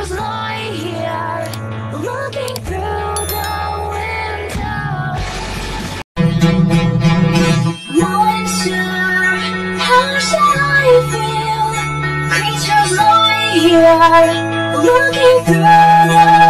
Creatures lie here, looking through the window. Not sure, how shall I feel? Creatures lie here, looking through the